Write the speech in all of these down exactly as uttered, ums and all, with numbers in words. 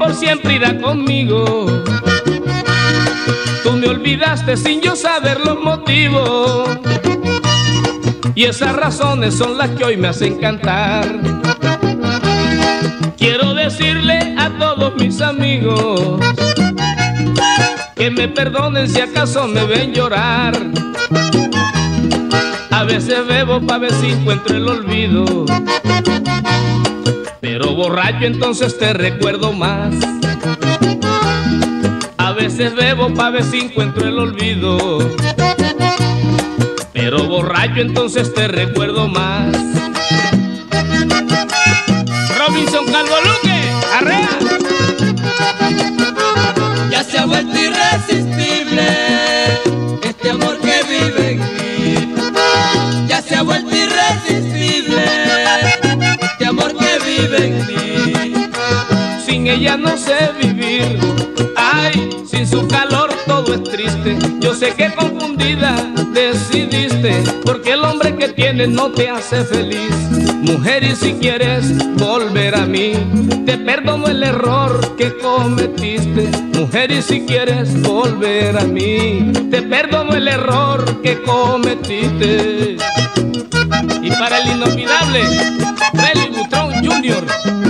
por siempre irá conmigo. Tú me olvidaste sin yo saber los motivos, y esas razones son las que hoy me hacen cantar. Quiero decirle a todos mis amigos que me perdonen si acaso me ven llorar. A veces bebo pa' ver si encuentro el olvido, pero borracho entonces te recuerdo más. A veces bebo pa' ver si encuentro el olvido, pero borracho entonces te recuerdo más. Robinson Calvo Luque, arrea. Ya se ha vuelto irresistible este amor que vive en mí. Ya se ha vuelto irresistible este amor que vive en mí. Sin ella no sé vivir, ay, sin su calor todo es triste. Yo sé que confundida decidiste, porque el hombre que tienes no te hace feliz. Mujer, y si quieres volver a mí, te perdono el error que cometiste. Mujer, y si quieres volver a mí, te perdono el error que cometiste. Y para el inolvidable Félix Butrón junior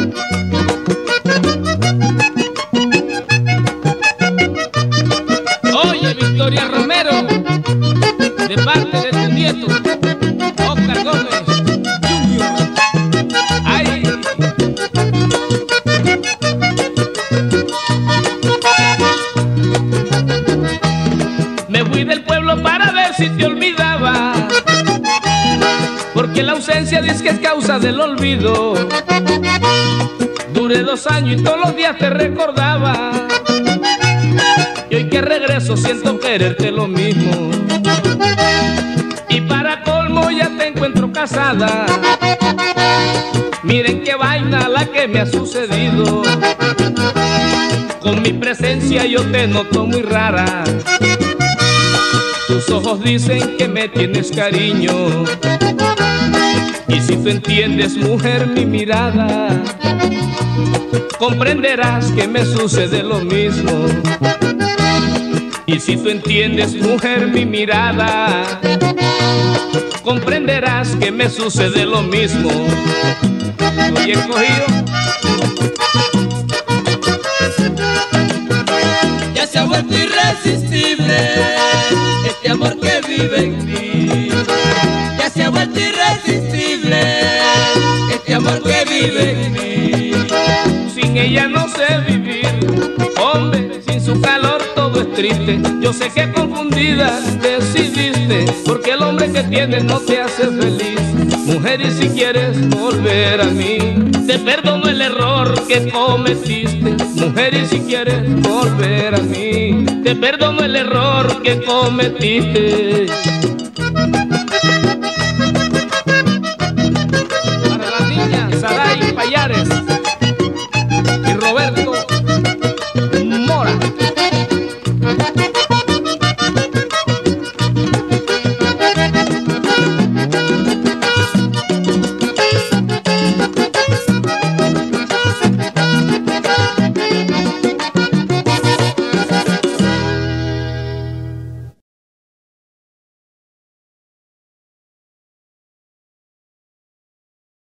Oye, Victoria Romero, de parte de tu nieto Oscar Gómez junior Ay. Me fui del pueblo para ver si te olvidaba, porque la ausencia dice que es causa del olvido. Duré dos años y todos los días te recordaba, y hoy que regreso siento quererte lo mismo. Y para colmo ya te encuentro casada. Miren qué vaina la que me ha sucedido. Con mi presencia yo te noto muy rara. Tus ojos dicen que me tienes cariño, y si tú entiendes, mujer, mi mirada, comprenderás que me sucede lo mismo. Y si tú entiendes, mujer, mi mirada, comprenderás que me sucede lo mismo. Oye, cogido. Ya se ha vuelto irresistible este amor que vive en mí. Ya se ha vuelto irresistible este amor que vive en mí. Sin ella no sé vivir, hombre, sin su calor todo es triste. Yo sé que confundida decidiste, porque el hombre que tienes no te hace feliz. Mujer, y si quieres volver a mí, te perdono el error que cometiste. Mujer, y si quieres volver a mí, te perdono el error que cometiste. Para la niña Saray Payares.